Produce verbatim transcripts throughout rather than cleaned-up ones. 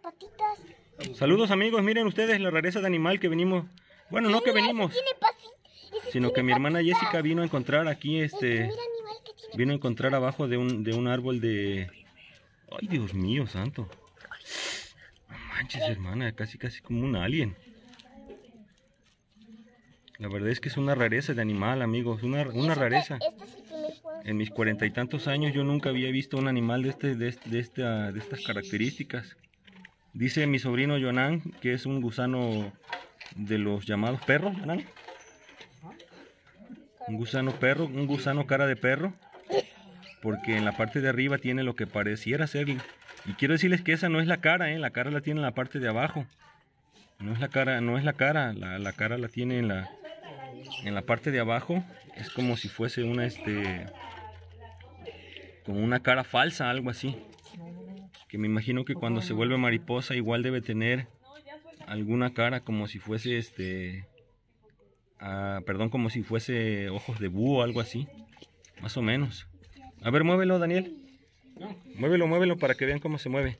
patitas. Saludos amigos, miren ustedes la rareza de animal que venimos. Bueno, no que venimos, sino que mi hermana Jessica vino a encontrar aquí este... Vino a encontrar abajo de un, de un árbol de... Ay, Dios mío, santo. No manches, hermana, casi casi como un alien. La verdad es que es una rareza de animal, amigos, una, una rareza. En mis cuarenta y tantos años yo nunca había visto un animal de, este, de, este, de, esta, de estas características. Dice mi sobrino Yonan que es un gusano de los llamados perros, Yonan. Un gusano perro, un gusano cara de perro. Porque en la parte de arriba tiene lo que pareciera ser. Y quiero decirles que esa no es la cara, ¿eh? La cara la tiene en la parte de abajo. No es la cara, no es la cara, la, la cara la tiene en la, en la parte de abajo. Es como si fuese una, este, como una cara falsa, algo así. Que me imagino que cuando se vuelve mariposa igual debe tener alguna cara como si fuese, este, ah, perdón, como si fuese ojos de búho o algo así. Más o menos. A ver, muévelo, Daniel. Muévelo, muévelo para que vean cómo se mueve.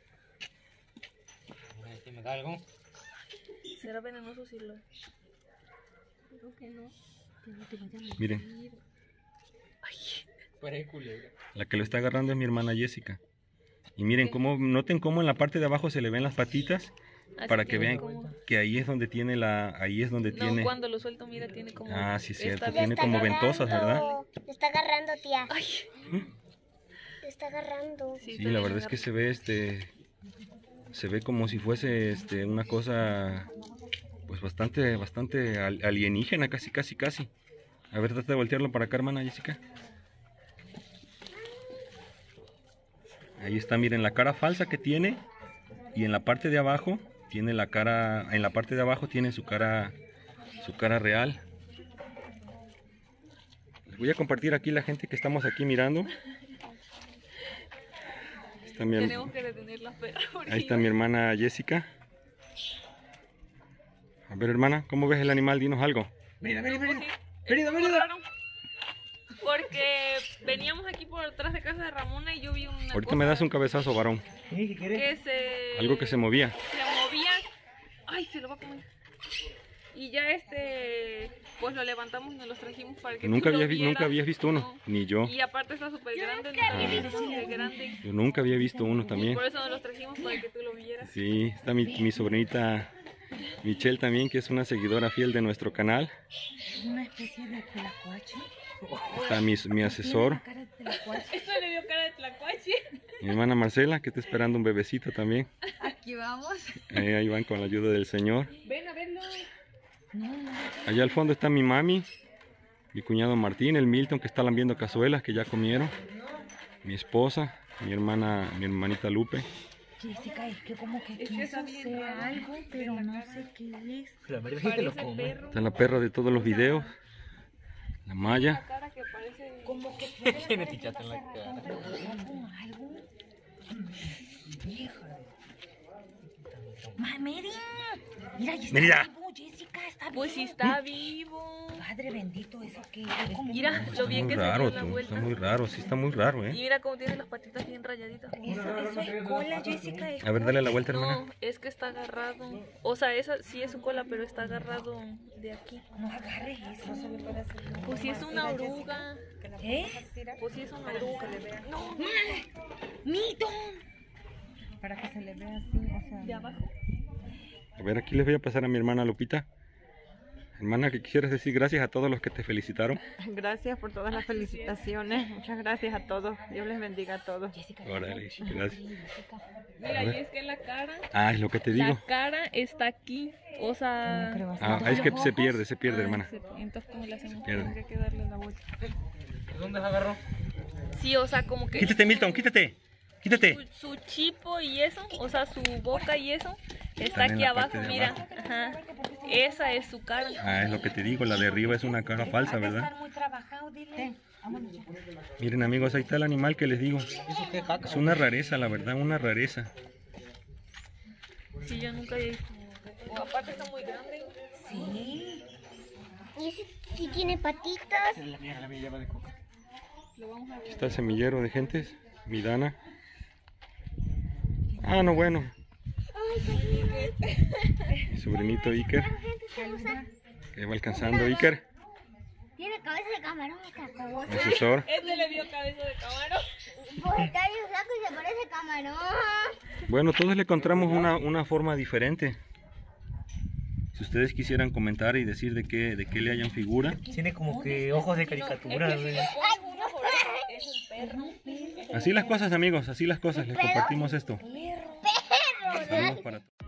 ¿Me da algo? ¿Será venenoso si lo...? Creo que no. Miren. Parece culebra. La que lo está agarrando es mi hermana Jessica. Y miren cómo, noten cómo en la parte de abajo se le ven las patitas. Así Para que vean como... que ahí es donde tiene la... Ahí es donde no, tiene... cuando lo suelto, mira, tiene como... Ah, sí, es cierto. esta... Tiene como ventosas, ¿verdad? Lo está agarrando, tía. Ay. Lo está agarrando. Sí, la verdad es que se ve este... Se ve como si fuese este una cosa... Pues bastante, bastante alienígena, casi, casi, casi. A ver, trata de voltearlo para acá, hermana Jessica. Ahí está, miren la cara falsa que tiene. Y en la parte de abajo tiene la cara, en la parte de abajo tiene su cara, su cara real. Les voy a compartir aquí la gente que estamos aquí mirando. Está mi, Tenemos que detener la pera. Ahí está mi hermana Jessica. A ver, hermana, ¿cómo ves el animal? Dinos algo. Venida, venida, venida. Sí, Venida, venida. Porque veníamos aquí por detrás de casa de Ramona y yo vi una Ahorita cosa me das un cabezazo, varón. ¿Qué quieres? que se... Algo que se movía. Se movía. Ay, se lo va a comer. Y ya este... Pues lo levantamos y nos los trajimos para que Nunca, tú había, lo vi- vieras. nunca habías visto uno, No. ni yo. Y aparte está súper grande. nunca ¿no? Súper grande. Yo nunca había visto uno Y también. por eso nos los trajimos para que tú lo vieras. Sí, está mi, mi sobrinita Michelle también, que es una seguidora fiel de nuestro canal. Una especie de tlacuache. Está mi, mi asesor, Cara de tlacuache. Esto le dio cara de tlacuache. mi hermana Marcela, que está esperando un bebecito también. Aquí vamos. Ahí, ahí van con la ayuda del Señor. Ven a verlo. No, no. Allá al fondo está mi mami, mi cuñado Martín, el Milton, que está lambiendo cazuelas que ya comieron. Mi esposa, mi hermana, mi hermanita Lupe. Jessica, es que como que Es que quiso está bien ser raro. algo, pero no sé qué es. La verdad es que lo Parece come. perro. Está la perra de todos los videos, la Maya. Una cara que parece... Como que tiene la Tiene cara tichata en la que cara. va a ser como algo. Hija. Ma, Mary. Mira, ya está Mérida. vivo, Jessica, está vivo. Pues si está vivo. Padre bendito, eso que es como Mira, que- lo Está bien muy que se dio raro, la tú, vuelta. está muy raro, sí está muy raro, Y ¿eh? mira cómo tiene las patitas bien rayaditas. Eso, eso es cola, Jessica. Es A ver, dale la vuelta, hermana. No, es que está agarrado. O sea, esa sí es su cola, pero está agarrado de aquí. No agarres eso. Se le puede hacer. Pues si es una oruga. ¿Qué? Pues si es una oruga. No, ¡Milton! Para que se le vea así, o sea. de abajo. A ver, aquí les voy a pasar a mi hermana Lupita. Hermana, ¿qué quisieras decir? Gracias a todos los que te felicitaron. Gracias por todas las felicitaciones. Muchas gracias a todos. Dios les bendiga a todos. Jessica, Órale, gracias. Mira, y es que la cara, Ah, es lo que te digo. la cara está aquí. O sea, Ah, es que se pierde, se pierde, hermana. se- entonces ¿cómo le hacemos? pierde. Tendría que darle la vuelta. ¿Dónde se agarró? Sí, o sea, como que Quítate, Milton, quítate. Quítate. su, su chipo y eso, o sea, su boca y eso, está Están en aquí la abajo, parte de mira. abajo. Ajá. Esa es su cara. Ah, es lo que te digo, la de arriba es una cara falsa, ¿verdad? muy trabajado, dile. Miren amigos, ahí está el animal que les digo. ¿Eso qué caca? Es una rareza, la verdad, una rareza. Sí, yo nunca había visto. O aparte está muy grande. Sí. Y ese sí tiene patitas. La mía, la mía lleva de coca. Lo vamos a Aquí ver. está el semillero de gentes, mi Dana. Ah, no, bueno. Mi sobrinito Iker. Que va alcanzando Iker. Tiene cabeza de camarón esta cosa. Asesor. Este le vio cabeza de camarón. Pues está bien flaco y se parece camarón. Bueno, todos le encontramos una, una forma diferente. Si ustedes quisieran comentar y decir de qué, de qué le hayan figura. Tiene como que ojos de caricatura, güey. Es un perro. Así las cosas, amigos, así las cosas. Les compartimos esto. Perro. Saludos para todos.